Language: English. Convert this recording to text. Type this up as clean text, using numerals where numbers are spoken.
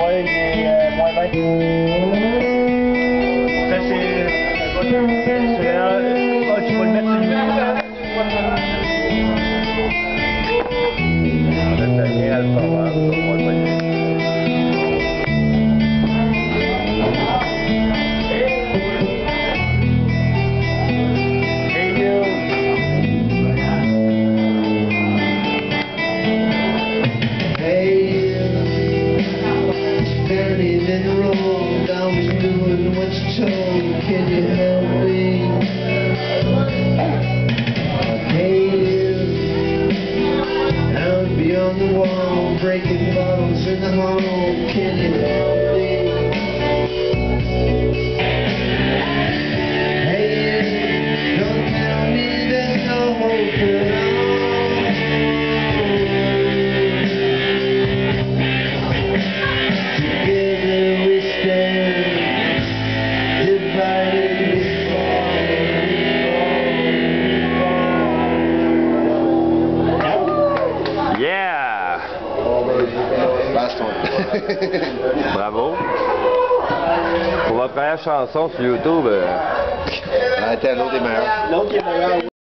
Ouais, il est moins 20. Ça, c'est... tu vas le mettre sur YouTube. Can you help me? Hey, out beyond the wall, breaking bottles in the hall. Can you help me? Hey, don't tell me there's no hope at all. Together we stand. Yeah! Bravo! Pour votre première chanson sur YouTube, Attends, l'autre est meilleur.